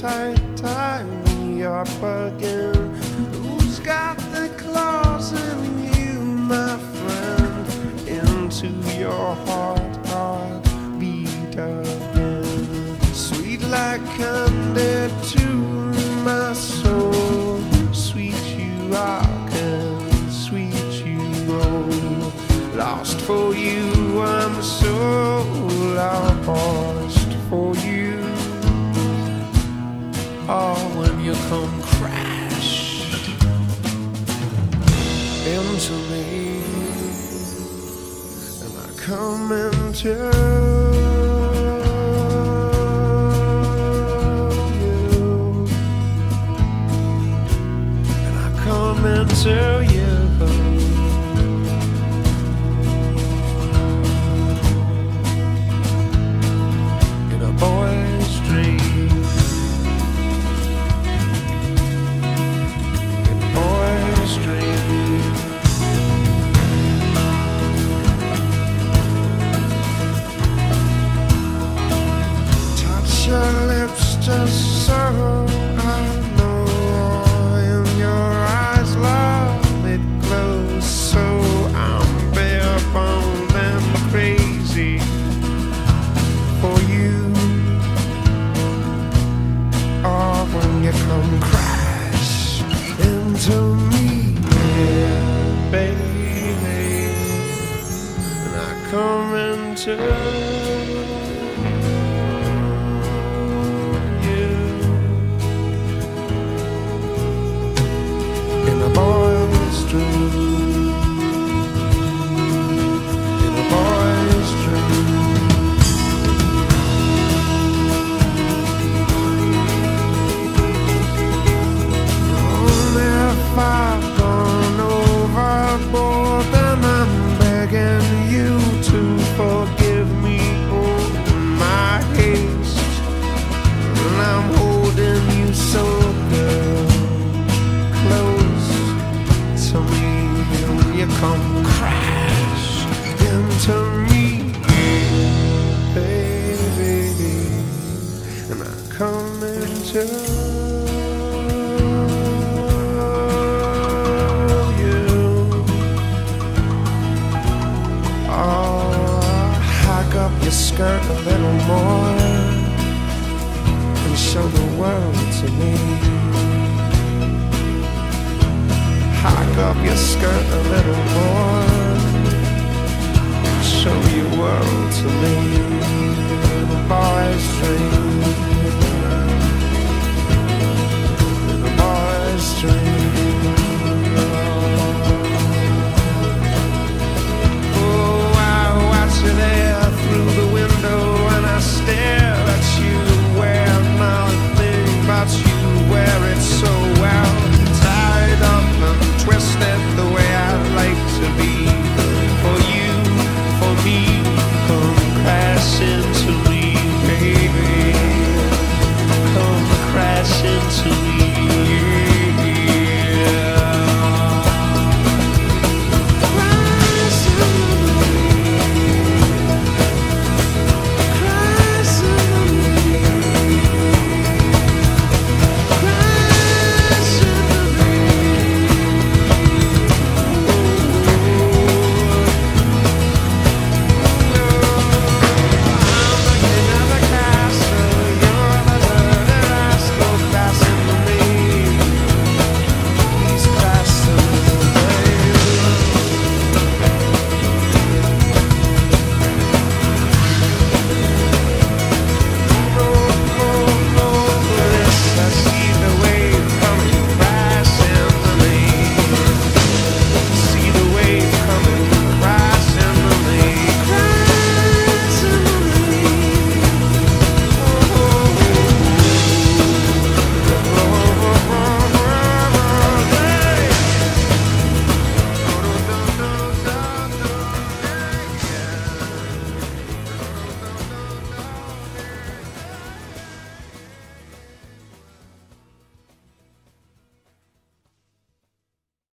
tie me up again. Who's got the claws in you, my friend? Into your heart beat again. Sweet like candy to my soul. Sweet you rock and sweet you roll. Lost for you, I'm so lost for you. Oh, when you come crash into me, and I come into you, and I come into you. Boy's dream, in boy's dream. Touch your lips just so I know. In your eyes, love, it glows so. I'm bare-boned and crazy for you. When you come crash into me, yeah, baby, and I come into you in a boy's dream, in a boy's dream. I've gone overboard, then I'm begging you to forgive me all my haste. And I'm holding you so, girl, close to me. When you come crash into me, baby, and I come into your skirt a little more and show the world to me. Hike up your skirt a little more, show your world to me. The boy's dream, the boy's dream.